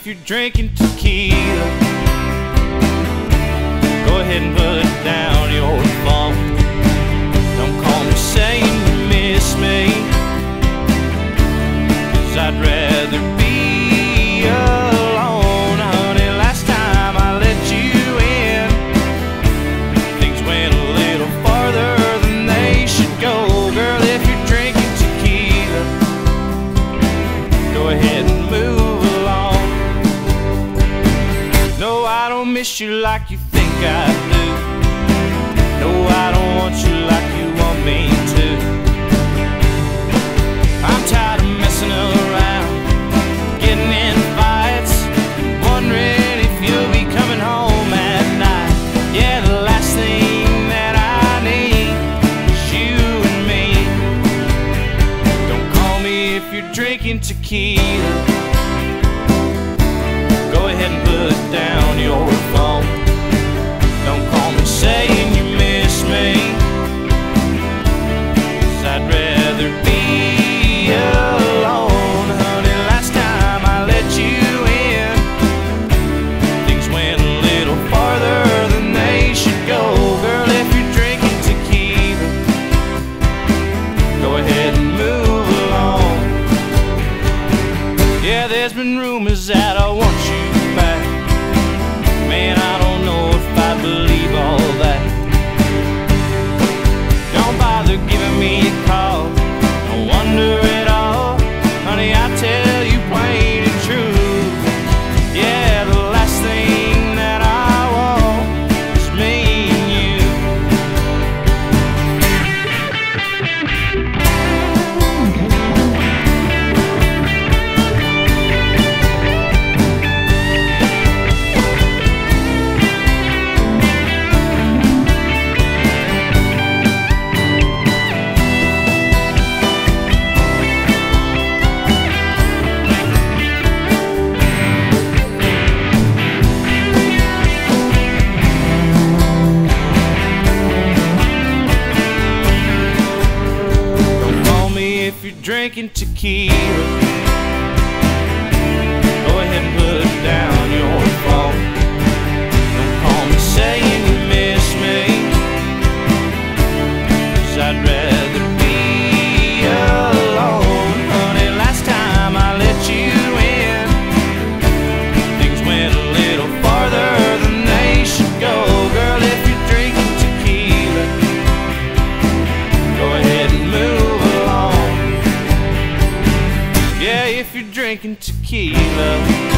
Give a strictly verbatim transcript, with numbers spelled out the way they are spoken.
you're drinking tequila, go ahead and put down your phone. Don't call me saying you miss me, 'cause I'd rather be alone. Honey, last time I let you in, things went a little farther than they should go. Girl, if you're drinking tequila, go ahead and move along. No, I don't miss you like you think I do. No, I don't want you like you want me to. I'm tired of messing around, getting in fights, wondering if you'll be coming home at night. Yeah, the last thing that I need is you and me. Don't call me if you're drinking tequila, go ahead and put down your phone. Don't call me saying you miss me, 'cause I'd rather be alone. Honey, last time I let you in, things went a little farther than they should go. Girl, if you're drinking tequila, go ahead and move along. Yeah, there's been rumors that I want you back. Man, I don't know if I believe all that. Don't bother giving me a call, don't wonder at all. Honey, I tell you plain and true, yeah, the last thing that I want is me and you. If you're drinking tequila, go ahead and put down your phone. Don't call me saying you miss me, 'cause I'd rather be alone. Honey, last time I let you in, things went a little farther than they should go. Girl, if you're drinking tequila, go ahead and move along. Yeah, if you're drinking tequila.